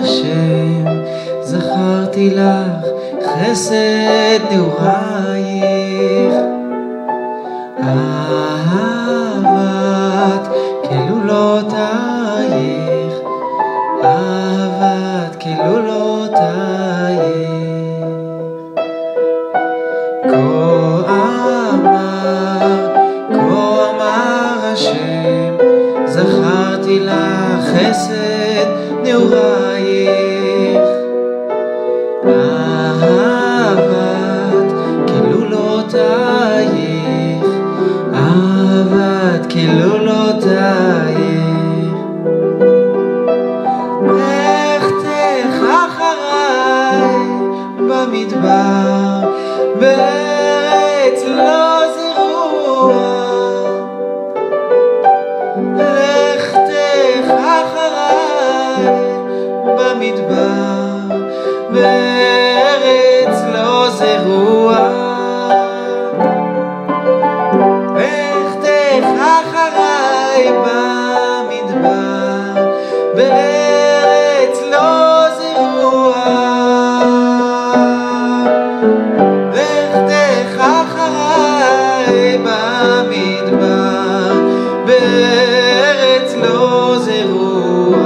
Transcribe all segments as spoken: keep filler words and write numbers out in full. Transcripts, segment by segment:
השם, זכרתי לך חסד נעורייך, אהבת כלולותייך, אהבת כלולותייך. כה אמר, כה אמר השם, זכרתי לך חסד נעורייך, אהבת כלולותייך, אהבת כלולותייך. לכתך אחריי במדבר, בארץ לא זרוע, לכתך אחריי במדבר, בארץ לא זרוע, לכתך אחריי במדבר, בארץ לא זרוע, לכתך אחריי במדבר, בארץ לא זרוע.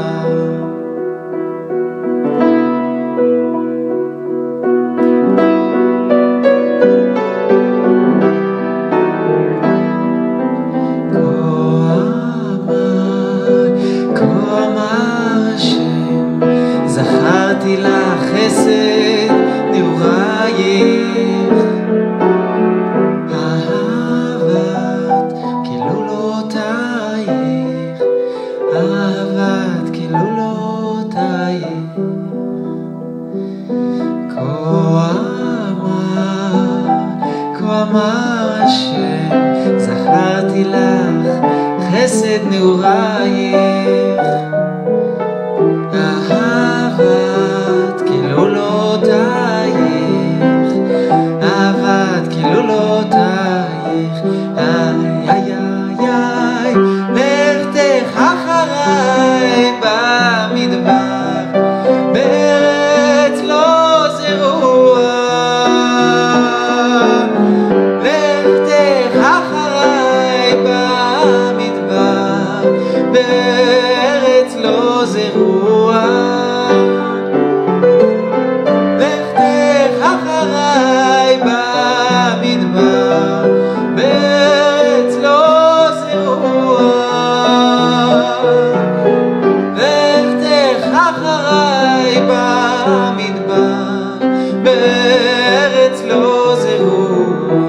זכרתי לך חסד נעורייך, אהבת כלולותייך, אהבת כלולותייך. כה אמר, כה אמר השם, זכרתי לך חסד נעורייך, אהבת כלולותייך, אהבת כלולותייך. איי איי איי, לכתך אחריי במדבר, בארץ לא זרוע, לכתך אחריי במדבר, בארץ לא זרוע, לכתך אחריי במדבר, בארץ לא זרוע, לכתך אחריי במדבר, בארץ לא זרוע.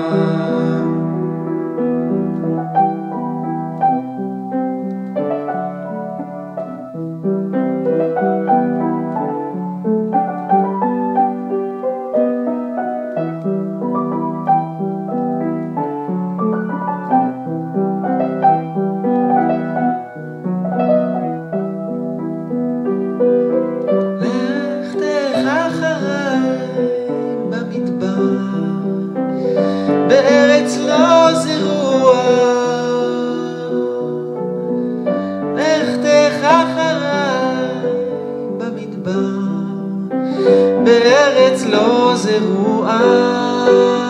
בארץ לא זרוע, לכתך אחריי במדבר, בארץ לא זרוע.